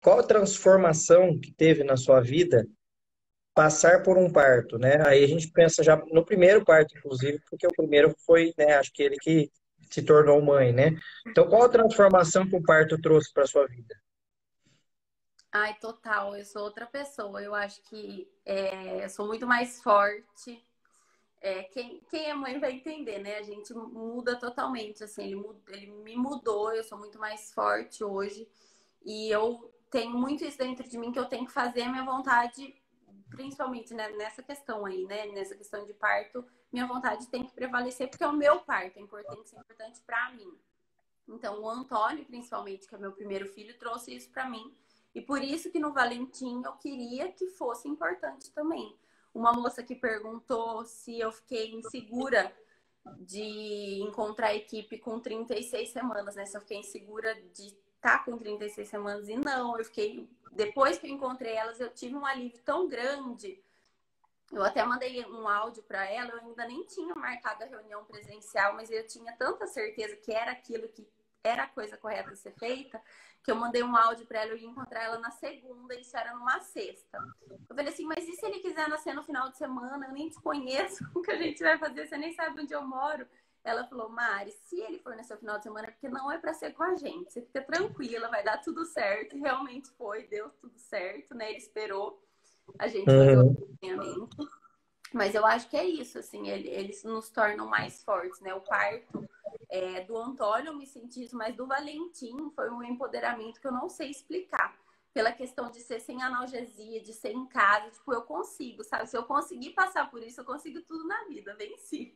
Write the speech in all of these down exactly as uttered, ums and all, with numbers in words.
qual a transformação que teve na sua vida passar por um parto, né? Aí a gente pensa já no primeiro parto, inclusive, porque o primeiro foi, né, acho que ele que se tornou mãe, né? Então, qual a transformação que o parto trouxe para sua vida? Ai, total, eu sou outra pessoa. Eu acho que é, eu sou muito mais forte. É, quem, quem é mãe vai entender, né? A gente muda totalmente, assim, ele, mu- ele me mudou, eu sou muito mais forte hoje. E eu tenho muito isso dentro de mim que eu tenho que fazer a minha vontade, principalmente né, nessa questão aí, né? Nessa questão de parto, minha vontade tem que prevalecer, porque é o meu parto, é importante, é importante para mim. Então, o Antônio, principalmente, que é meu primeiro filho, trouxe isso para mim. E por isso que no Valentim eu queria que fosse importante também. Uma moça que perguntou se eu fiquei insegura de encontrar a equipe com trinta e seis semanas, né? Se eu fiquei insegura de estar com trinta e seis semanas. E não, eu fiquei. Depois que eu encontrei elas, eu tive um alívio tão grande. Eu até mandei um áudio para ela, eu ainda nem tinha marcado a reunião presencial, mas eu tinha tanta certeza que era aquilo que era a coisa correta a ser feita, que eu mandei um áudio para ela, eu ia encontrar ela na segunda, e isso era numa sexta. Eu falei assim, mas e se ele quiser nascer no final de semana? Eu nem te conheço, o que a gente vai fazer? Você nem sabe onde eu moro. Ela falou, Mari, se ele for nascer no final de semana, é porque não é para ser com a gente. Você fica tranquila, vai dar tudo certo. E realmente foi, deu tudo certo, né? Ele esperou a gente fazer o Uhum. acompanhamento. Mas eu acho que é isso, assim, ele- eles nos tornam mais fortes, né? O parto é, do Antônio, eu me senti isso, mas do Valentim foi um empoderamento que eu não sei explicar. Pela questão de ser sem analgesia, de ser em casa, tipo, eu consigo, sabe? Se eu conseguir passar por isso, eu consigo tudo na vida, venci.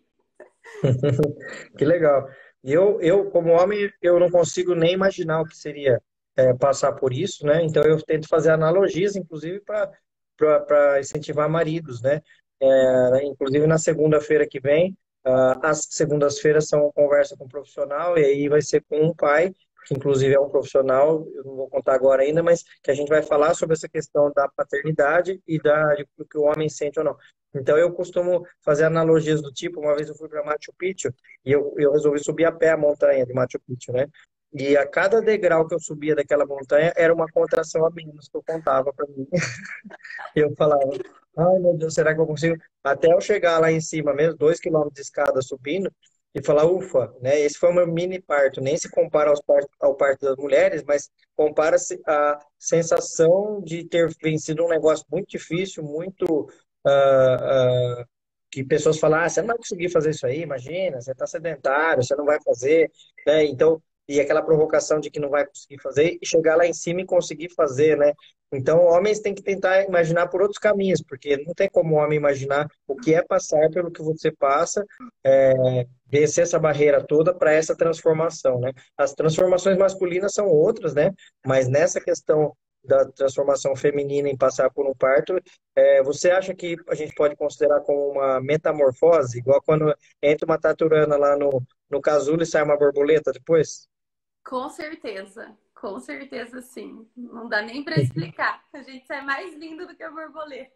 Que legal. Eu, eu, como homem, eu não consigo nem imaginar o que seria é, passar por isso, né? Então eu tento fazer analogias, inclusive, para incentivar maridos, né? É, inclusive na segunda-feira que vem, ah, as segundas-feiras são conversa com um profissional, e aí vai ser com um pai, que inclusive é um profissional, eu não vou contar agora ainda, mas que a gente vai falar sobre essa questão da paternidade e da, de, do que o homem sente ou não. Então eu costumo fazer analogias do tipo, uma vez eu fui para Machu Picchu, e eu, eu resolvi subir a pé a montanha de Machu Picchu, né? E a cada degrau que eu subia daquela montanha era uma contração a menos que eu contava para mim. Eu falava, ai meu Deus, será que eu consigo? Até eu chegar lá em cima mesmo, dois quilômetros de escada subindo, e falar, ufa, né? Esse foi o meu mini parto. Nem se compara aos parto, ao parto das mulheres, mas compara-se a sensação de ter vencido um negócio muito difícil, muito. ah, ah, que pessoas falam, ah, você não vai conseguir fazer isso aí, imagina, você está sedentário, você não vai fazer, né? Então, e aquela provocação de que não vai conseguir fazer, e chegar lá em cima e conseguir fazer, né? Então, homens têm que tentar imaginar por outros caminhos, porque não tem como o homem imaginar o que é passar pelo que você passa, é, vencer essa barreira toda para essa transformação, né? As transformações masculinas são outras, né? Mas nessa questão da transformação feminina em passar por um parto, é, você acha que a gente pode considerar como uma metamorfose, igual quando entra uma taturana lá no, no casulo e sai uma borboleta depois? Com certeza, com certeza sim. Não dá nem para explicar. A gente é mais lindo do que a borboleta.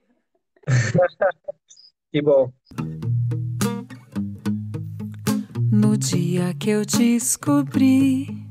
Que bom. No dia que eu descobri